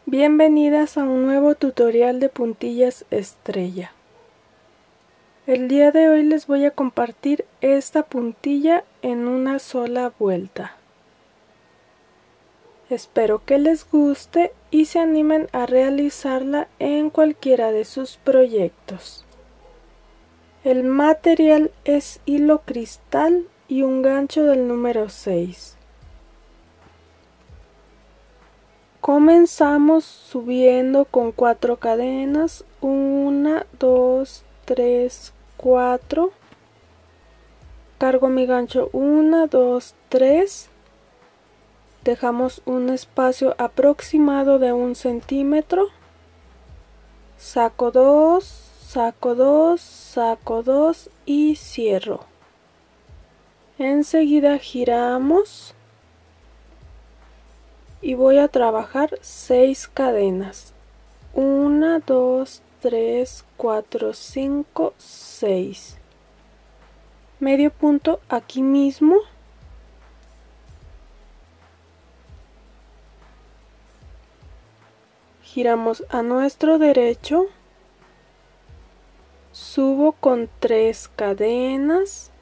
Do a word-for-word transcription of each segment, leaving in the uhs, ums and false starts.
Bienvenidas a un nuevo tutorial de puntillas estrella. El día de hoy les voy a compartir esta puntilla en una sola vuelta. Espero que les guste y se animen a realizarla en cualquiera de sus proyectos. El material es hilo cristal y un gancho del número seis. Comenzamos subiendo con cuatro cadenas, una, dos, tres, cuatro. Cargo mi gancho uno, dos, tres. Dejamos un espacio aproximado de un centímetro. Saco dos, saco dos, saco dos y cierro. Enseguida giramos. Y voy a trabajar seis cadenas. uno, dos, tres, cuatro, cinco, seis. Medio punto aquí mismo. Giramos a nuestro derecho. Subo con tres cadenas.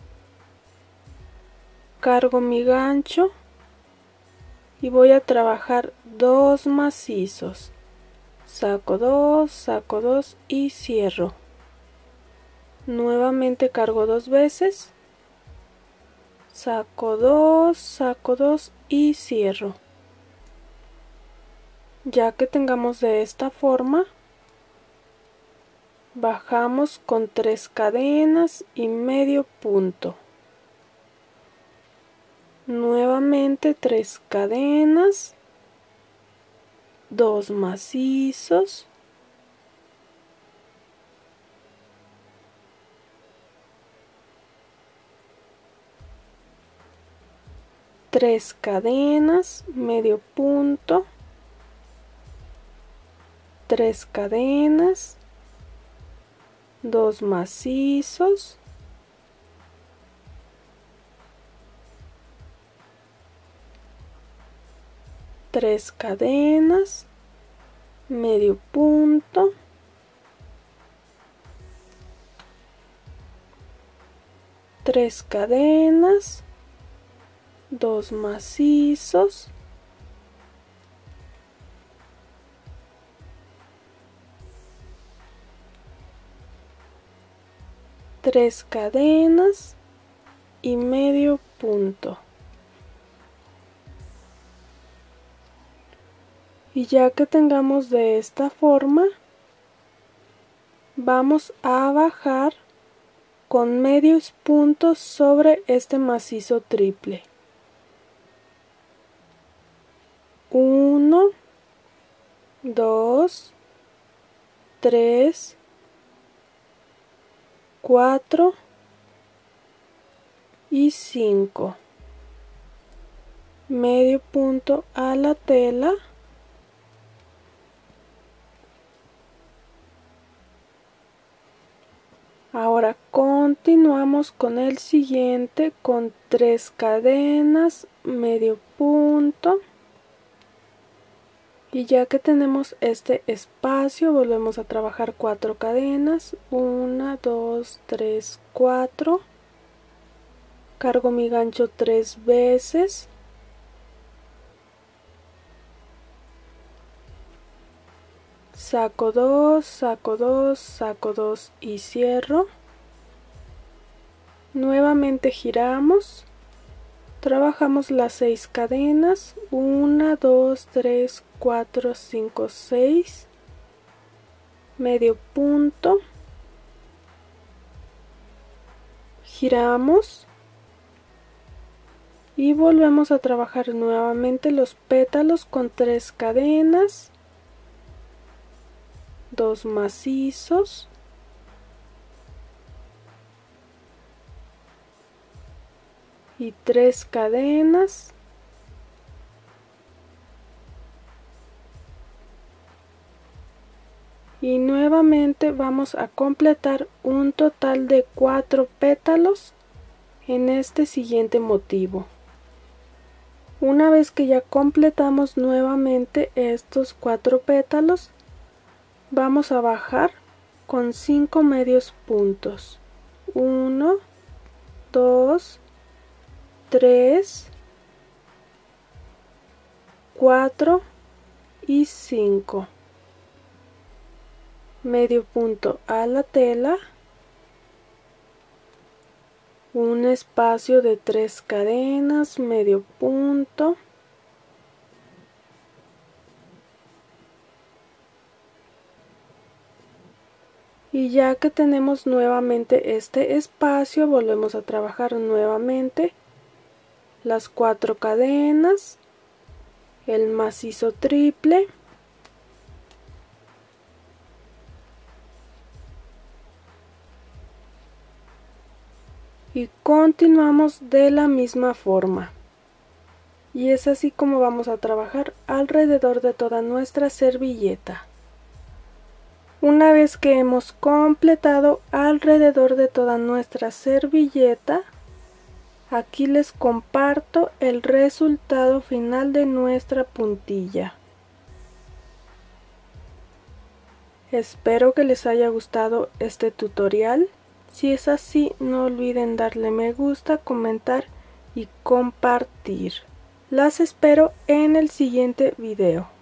Cargo mi gancho. Y voy a trabajar dos macizos. Saco dos, saco dos y cierro. Nuevamente cargo dos veces. Saco dos, saco dos y cierro. Ya que tengamos de esta forma, bajamos con tres cadenas y medio punto. Nuevamente tres cadenas, dos macizos, tres cadenas, medio punto, tres cadenas, dos macizos, tres cadenas, medio punto, tres cadenas, dos macizos, tres cadenas y medio punto. Y ya que tengamos de esta forma, vamos a bajar con medios puntos sobre este macizo triple. uno, dos, tres, cuatro y cinco. Medio punto a la tela. Ahora continuamos con el siguiente con tres cadenas, medio punto. Y ya que tenemos este espacio, volvemos a trabajar cuatro cadenas, uno, dos, tres, cuatro. Cargo mi gancho tres veces. Saco dos, saco dos, saco dos y cierro. Nuevamente giramos. Trabajamos las seis cadenas, uno, dos, tres, cuatro, cinco, seis. Medio punto. Giramos. Y volvemos a trabajar nuevamente los pétalos con tres cadenas, dos macizos, y tres cadenas, y nuevamente vamos a completar un total de cuatro pétalos en este siguiente motivo. Una vez que ya completamos nuevamente estos cuatro pétalos, vamos a bajar con cinco medios puntos. uno, dos, tres, cuatro y cinco. Medio punto a la tela, un espacio de tres cadenas, medio punto, y ya que tenemos nuevamente este espacio, volvemos a trabajar nuevamente las cuatro cadenas, el macizo triple, y continuamos de la misma forma. Y es así como vamos a trabajar alrededor de toda nuestra servilleta. Una vez que hemos completado alrededor de toda nuestra servilleta, aquí les comparto el resultado final de nuestra puntilla. Espero que les haya gustado este tutorial. Si es así, no olviden darle me gusta, comentar y compartir. Las espero en el siguiente video.